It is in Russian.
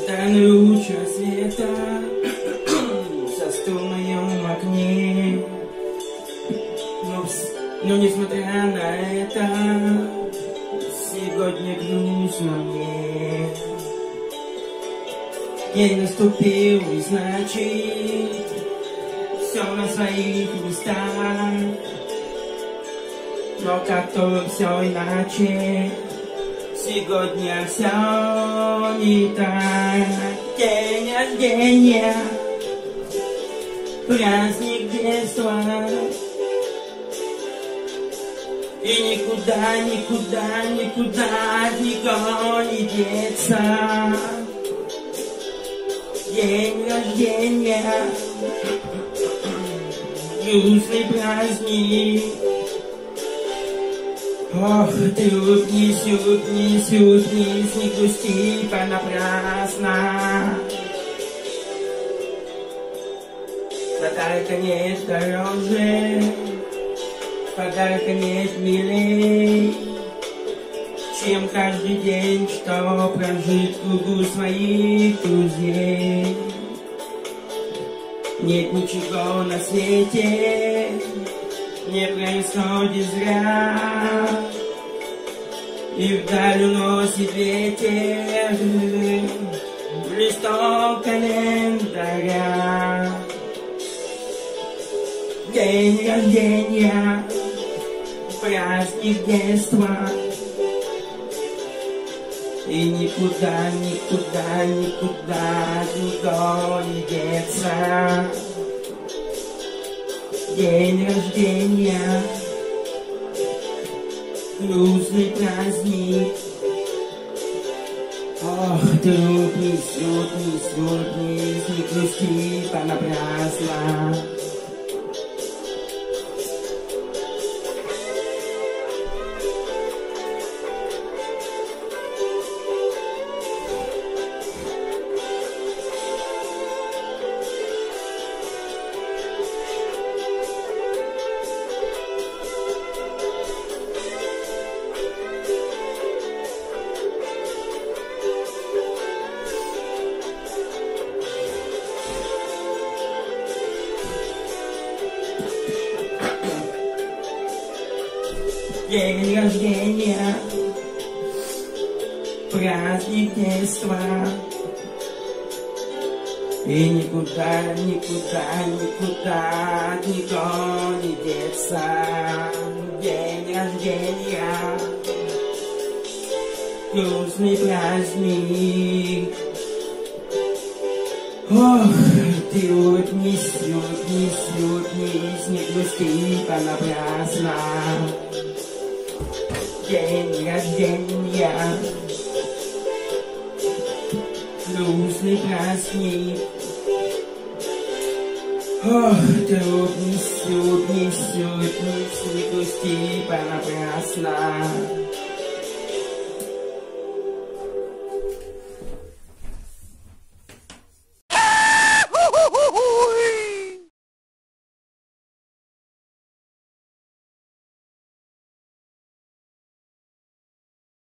Тайный луч рассвета застыл в моем окне. Но несмотря на это, сегодня грустно мне. День наступил, и значит, все на своих местах. Но как-то все иначе. Сегодня все не так. День рождения, праздник детства. И никуда, никуда, никуда от него не деться. День рождения, грустный праздник. Ох, труднись, труднись, труднись, не грусти понапрасно. Подарка нет дороже, подарка нет милей, чем каждый день, что прожит в кругу своих друзей. Нет ничего на свете, не происходит зря, и вдаль уносит ветер листок календаря. День рождения, праздник детства. И никуда, никуда, никуда никто не деться. День рождения, грустный праздник. Ох, труднись, труднись, труднись, не грусти понапрасно. День рождения, праздник детства. И никуда, никуда, никуда от него не деться. День рождения, грустный праздник. Ох, труднись, труднись, труднись, не грусти понапрасно. День рождения, грустный праздник. Ох, труднись, труднись, труднись, не грусти понапрасно.